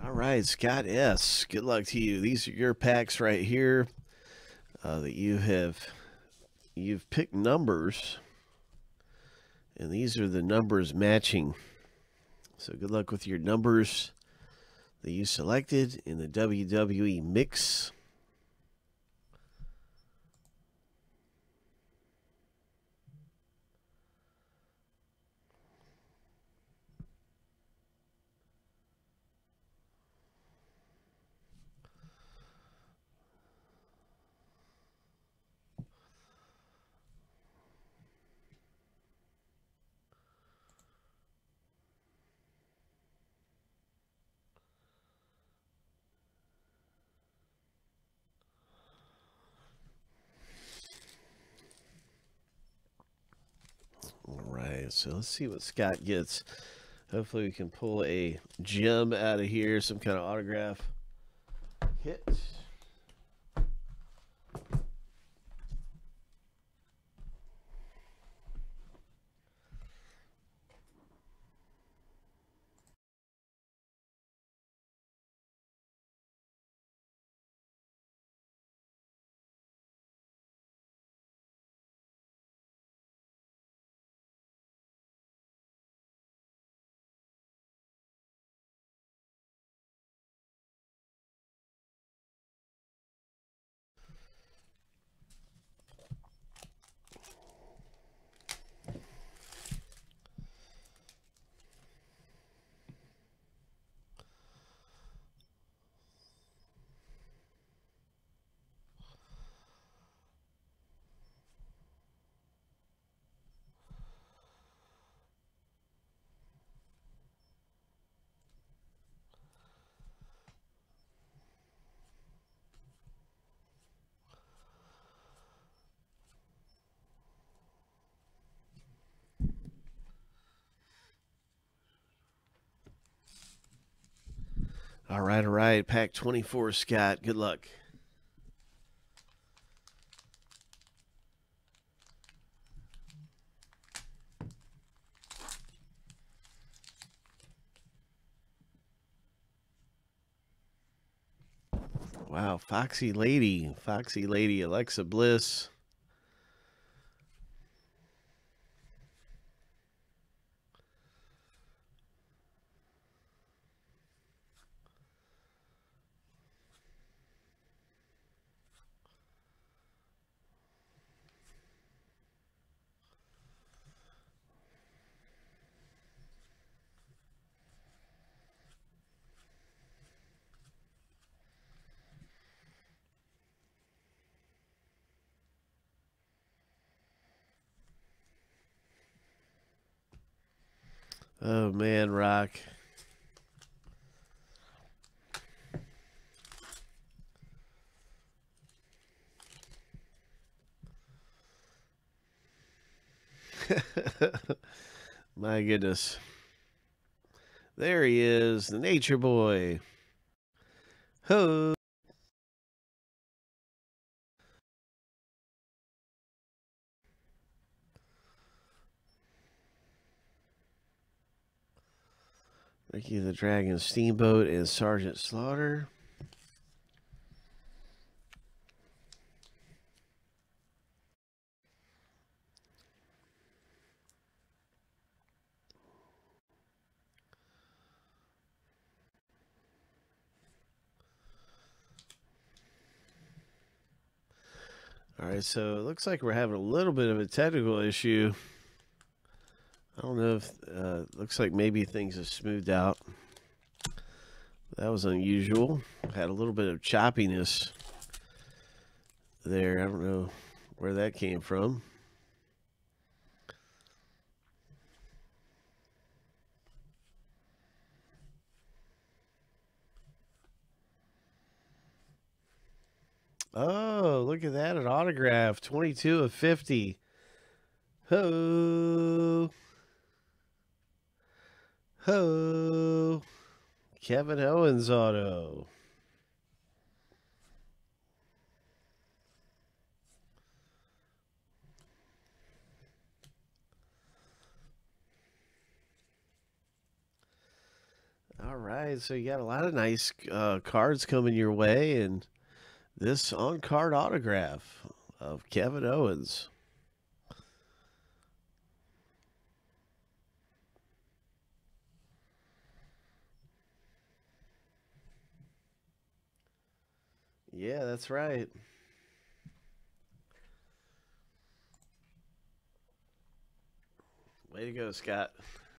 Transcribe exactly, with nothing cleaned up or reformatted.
All right, Scott S. Good luck to you. These are your packs right here uh, that you have you've picked numbers, and these are the numbers matching. So good luck with your numbers that you selected in the W W E mix. All right, so let's see what Scott gets. Hopefully we can pull a gem out of here, some kind of autograph hit. All right, all right. Pack twenty-four, Scott. Good luck. Wow, Foxy Lady. Foxy Lady, Alexa Bliss. Oh, man, Rock. My goodness. There he is, the Nature Boy. Ho! Ricky the Dragon Steamboat and Sergeant Slaughter. All right, so it looks like we're having a little bit of a technical issue. I don't know if uh, looks like maybe things have smoothed out. That was unusual. Had a little bit of choppiness there. I don't know where that came from. Oh, look at that, an autograph. twenty-two of fifty. Ho! Ho! Kevin Owens auto. All right, so you got a lot of nice uh, cards coming your way, and this on-card autograph of Kevin Owens. Yeah, that's right. Way to go, Scott.